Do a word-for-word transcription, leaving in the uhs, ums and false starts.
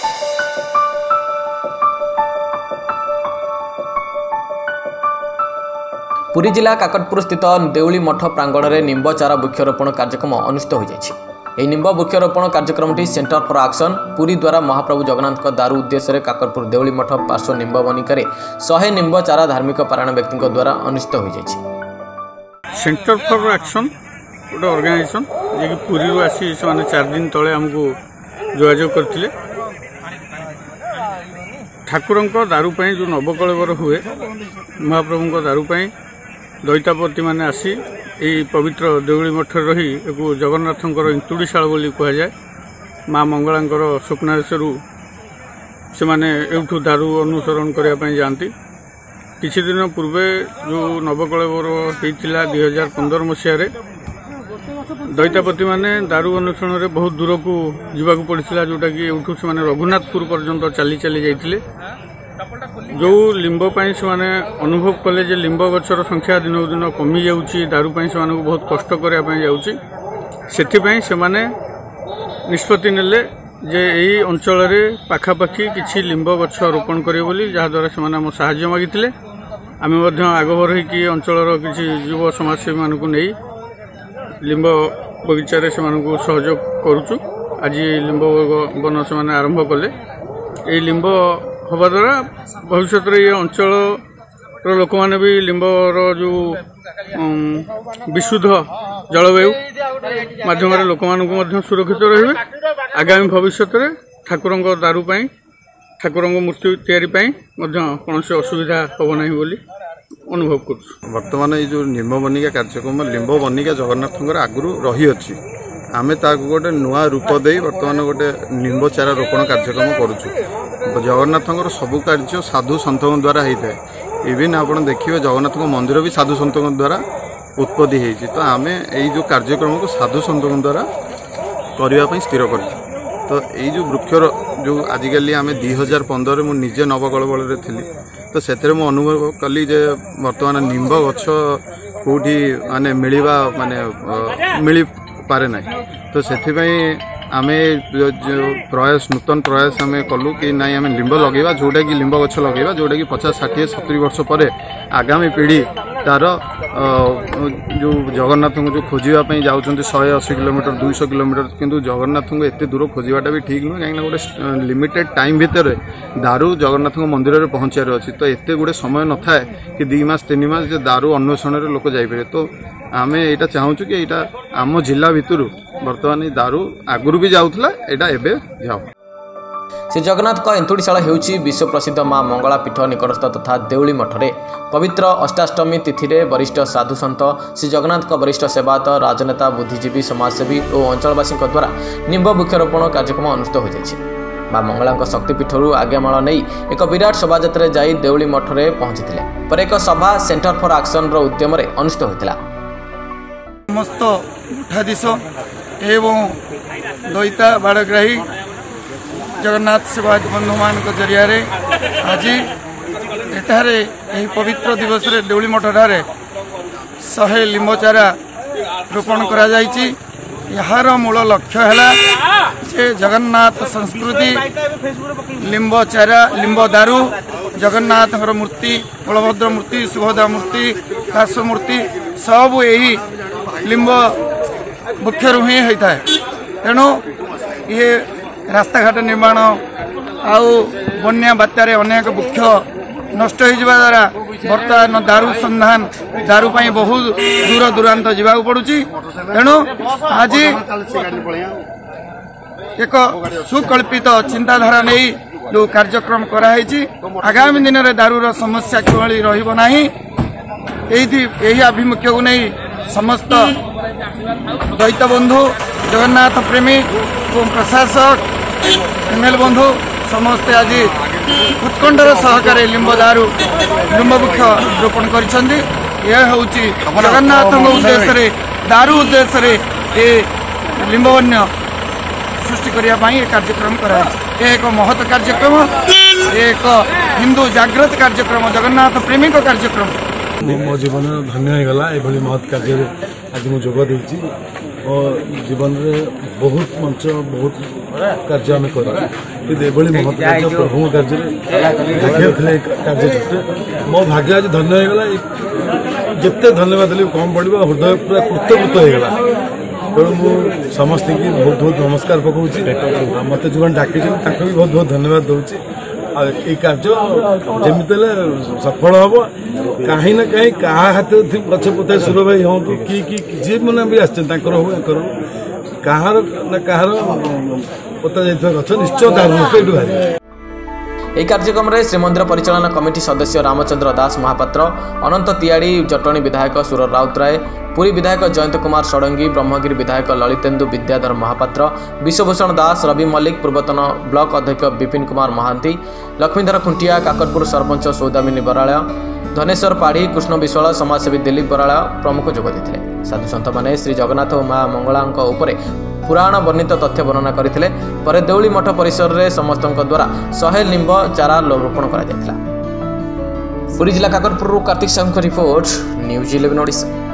पुरी जिला काकटपुर स्थित देउली मठ प्रांगण में निम्ब चारा वृक्षरोपण कार्यक्रम अनुष्ठित हो जाए। निम्ब वृक्षरोपण कार्यक्रम सेंटर फॉर एक्शन पुरी द्वारा महाप्रभु जगन्नाथ दारु उद्देश्य काकटपुर देउली मठ पार्श्व निम्ब बनिकार शहे निम्ब चारा धार्मिक पारायण व्यक्ति द्वारा अनुष्ठित हो जाए। सेंटर फॉर एक्शन गोटे ऑर्गेनाइजेशन जे पुरी आसी से चार दिन तले आमको जोगाजोग करते ठाकुर दारू जो नवकलेवर हुए महाप्रभु दारू दैतापति मैंने आसी यही पवित्र देउली मठ रही एक जगन्नाथ इंतुड़ीशाल बोली कह जाए। माँ मंगला स्वप्नादेश से माने एठू दारू अनुसरण करने जाती। किछि दिन पूर्वे जो नवकलेवर होता दुई हजार पंदर मसीह दैतापति मैंने दारू अन्वेषण में बहुत दूर को जीवाक पड़ता जोटा कि एठू से रघुनाथपुर पर्यंत चली चली जाते। जो लिंब से माने अनुभव कले जे लिंब गछर संख्या दिन दिन कमी जाउची दारू से माने बहुत कष्ट करने जाउची सेथिपई से माने निष्पत्ति नेले जे यही अंचल पाखापाखि किछि लिंब गछ रोपण करिवे बोली जहा द्वारा से माने हम सहाय्य मागिथिले। आमे मध्य आगभर होइकि अंचलर किछि युव समाजसेवी मानकु नै लिंब बगीचारे से मानकु सहयोग करूछु। आज लिंब वन से माने आरंभ कले एही लिंब हवा द्वारा भविष्य ये अंचल लोक मैंने भी लिंबर जो विशुद्ध जलवायु माध्यम लोक मान सुरक्षित रहे। आगामी भविष्य में ठाकुर दारू ठाकुर मूर्ति तैयारी कौन से असुविधा हम ना बोली अनुभव कर। बर्तमान ये जो निम्ब बनिका कार्यक्रम लिंब बनिका जगन्नाथ आगु रही अच्छी आमे ताकु गोटे नुआ रूप दे बर्तमान गोटे निम्ब चारा रोपण कार्यक्रम करुचु। जगन्नाथ सबु कार्य साधु सन्थ द्वारा होता है। इवन आप देखिए जगन्नाथ मंदिर भी साधु सन्थ द्वारा उत्पत्ति होती। तो आम यो कार्यक्रम को साधु सन्थ द्वारा करने स्थिर कर। तो यही जो वृक्षर जो आजिकल आम दुई हजार पंदर मुझे निजे नवकलेवर थी तो से अनुभव कली जे बर्तमान निम्ब गछ कौटी माने मिलवा माने मिल पारे ना। तो से आमे जो प्रयास नूतन प्रयास आम कलु कि ना आम लिंब लगेगा जोटा कि लिंब गछ लगेगा जोटा कि पचास षाठी सतुरी वर्ष पर आगामी पीढ़ी तार जो जगन्नाथ को जो खोजापी जाऊँच शहे अशी किलोमीटर दुईश किलोमीटर किंतु जगन्नाथ को एत दूर खोजाटा भी ठीक नुहे कहीं गोटे लिमिटेड टाइम भितर दारू जगन्नाथ मंदिर में पहुँचार अच्छी। तो एत गुड़े समय न था कि दी मास तीन मास जो दारू अन्वेषण लोक जापे। तो आम यहाँ चाहूँ कि यहाँ आम जिला भितर बर्तमान दारू आगुरी भी जाऊला यहाँ एवं जाओ। श्री जगन्नाथ एंतुड़ीशाला हेउची विश्व प्रसिद्ध माँ मंगला पीठ निकटस्थ तथा देउली मठरे पवित्र अष्टाष्टमी तिथि रे वरिष्ठ साधु सन्त श्री जगन्नाथ वरिष्ठ सेवायत राजनेता बुद्धिजीवी समाजसेवी और अंचलवासी द्वारा निम्ब वृक्षरोपण कार्यक्रम अनुष्ठित हो जाए। माँ मंगला शक्तिपीठर आज्ञामाल नहीं एक विराट शोभायात्रा जाई देउली मठरे पहुंची पर एक सभा सेंटर फॉर एक्शन उद्यम अनुष्ठित होता। समस्त मठाधीश एवं दैता बाड़ग्राही जगन्नाथ सेवायत बंधु मान जरिया आज एठारे यही पवित्र दिवस रे देउली मठ ठारे शहे लिंब चारा रोपण करा जायछि। यार मूल लक्ष्य है जे जगन्नाथ संस्कृति लिंब चारा लिंब दारू जगन्नाथ मूर्ति बलभद्र मूर्ति सुभद्रा मूर्ति काश मूर्ति सब यही लिंब वृक्षर ही होता है। तेणु ये रास्ता घाट निर्माण आउ बन्या बात्यारे अनेक वृक्ष नष्ट हो द्वारा बर्तमान दारू संधान दारू पाई बहुत दूर दूरांत जावाक पड़ुची। तेणु आज एक सुकल्पित चिंताधारा नहीं जो कार्यक्रम कराई आगामी दिन में दारूर समस्या किभली रहिबो नाही यही आभिमुख्य को नहीं समस्त दैत बंधु जगन्नाथ प्रेमी एवं प्रशासक एमएल बंधु समस्ते आज उत्कंठार सहकारे लिंब दारू लिंब वृक्ष रोपण कर जगन्नाथ उद्देश्य दारू उद्देश्य ये लिंबवन्य सृष्टि करने कार्यक्रम करा एक महत् कार्यक्रम एक हिंदू जागृत कार्यक्रम जगन्नाथ प्रेमी कार्यक्रम मो जीवन धन्य होगा ये महत् कार्य आज मुझे जोग देती। ମୋ ଜୀବନରେ ବହୁତ ମଞ୍ଚ ବହୁତ କାର୍ଯ୍ୟ ଆମେ କରିଛୁ କିନ୍ତୁ ଏଭଳି ମହତ୍ କାର୍ଯ୍ୟ ପ୍ରଭୁଙ୍କ କାର୍ଯ୍ୟରେ ଭାଗ୍ୟ ଥିଲେ କାର୍ଯ୍ୟ ମୋ ଭାଗ୍ୟ ଆଜି ଧନ୍ୟ ହେଇଗଲା। ଯେତେ ଧନ୍ୟବାଦ ଦେଲେ କମ୍ ପଡ଼ିବ, ହୃଦୟ ପୁରା କୃତକୃତ ହେଇଗଲା। ତେଣୁ ମୁଁ ସମସ୍ତଙ୍କୁ ବହୁତ ବହୁତ ନମସ୍କାର ପକାଉଛି। ମୋତେ ଯେଉଁମାନେ ଡାକିଛନ୍ତି ତାଙ୍କୁ ବି ବହୁତ ବହୁତ ଧନ୍ୟବାଦ ଦେଉଛି। ଆଉ ଏଇ କାର୍ଯ୍ୟ ଯେମିତି ହେଲେ ସଫଳ ହେବ। କାହିଁ ନା କାହିଁ କାହା ହାତରେ ଗଛ ପୋତା ସୁର ଭାଇ ହୁଅନ୍ତୁ କି କି ଯିଏ ମାନେ ବି ଆସିଛନ୍ତି ତାଙ୍କର ହଉ ତାଙ୍କର ହଉ କାହାର ନା କାହାର ପୋତା ଯାଇଥିବା ଗଛ ନିଶ୍ଚୟ ତାର ଲୋକ ଏଇଠୁ ବାହାରିବ। ଏହି କାର୍ଯ୍ୟକ୍ରମରେ ଶ୍ରୀମନ୍ଦିର ପରିଚାଳନା କମିଟି ସଦସ୍ୟ ରାମଚନ୍ଦ୍ର ଦାସ ମହାପାତ୍ର, ଅନନ୍ତ ତିଆଡ଼ି, ଜଟଣୀ ବିଧାୟକ ସୁର ରାଉତରାୟ, ପୁରୀ ବିଧାୟକ ଜୟନ୍ତ କୁମାର ଷଡ଼ଙ୍ଗୀ, ବ୍ରହ୍ମଗିରି ବିଧାୟକ ଲଳିତେନ୍ଦୁ ବିଦ୍ୟାଧର ମହାପାତ୍ର, ବିଶ୍ୱଭୂଷଣ ଦାସ, ରବି ମଲ୍ଲିକ, ପୂର୍ବତନ ବ୍ଲକ ଅଧ୍ୟକ୍ଷ ବିପିନ କୁମାର ମହାନ୍ତି, ଲକ୍ଷ୍ମୀଧର ଖୁଣ୍ଟିଆ, କାକଟପୁର ସରପଞ୍ଚ ସୌଦାମିନୀ ବରାଳ, ଧନେଶ୍ୱର ପାଢ଼ୀ, କୃଷ୍ଣ ବିଶ୍ୱାଳ, ସମାଜସେବୀ ଦିଲ୍ଲୀପ ବରାଳ ପ୍ରମୁଖ ଯୋଗ ଦେଇଥିଲେ। ସାଧୁସନ୍ଥମାନେ ଶ୍ରୀ ଜଗନ୍ନାଥ ଓ ମା ମଙ୍ଗଳାଙ୍କ ଉପରେ ପୁରାଣ ବର୍ଣ୍ଣିତ ତଥ୍ୟ ବର୍ଣ୍ଣନା କରିଥିଲେ। ପରେ ଦେଉଳି ମଠ ପରିସରରେ ସମସ୍ତଙ୍କ ଦ୍ୱାରା ଶହେ ନିମ୍ବ ଚାରା ରୋପଣ କରାଯାଇଥିଲା। ପୁରୀ ଜିଲ୍ଲା କାକଟପୁରରୁ କାର୍ତ୍ତିକ ସାହୁଙ୍କ ରିପୋର୍ଟ, ନ୍ୟୁଜ୍ ଇଲେଭେନ୍ ଓଡ଼ିଶା।